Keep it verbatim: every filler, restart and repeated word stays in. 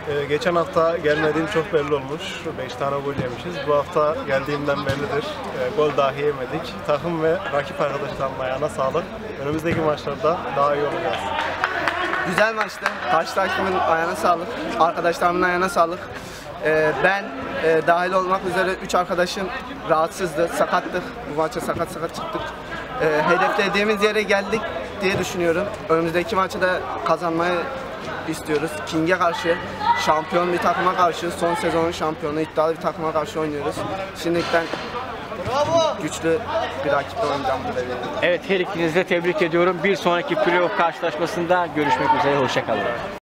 Ee, geçen hafta gelmediğim çok belli olmuş. beş tane gol yemişiz. Bu hafta geldiğimden bellidir. Ee, gol dahi yemedik. Takım ve rakip arkadaşlarımın ayağına sağlık. Önümüzdeki maçlarda daha iyi olacağız. Güzel maçtı. Karşı takımın ayağına sağlık. Arkadaşlarımın ayağına sağlık. Ee, ben e, dahil olmak üzere üç arkadaşım rahatsızdı. Sakattık. Bu maça sakat sakat çıktık. Ee, hedeflediğimiz yere geldik diye düşünüyorum. Önümüzdeki maçı da kazanmayı istiyoruz. King'e karşı, şampiyon bir takıma karşı, son sezonun şampiyonu, iddialı bir takıma karşı oynuyoruz. Şimdilikten güçlü bir rakiple oynayacağım burada. Evet, her ikinizi de tebrik ediyorum. Bir sonraki playoff karşılaşmasında görüşmek üzere. Hoşça kalın.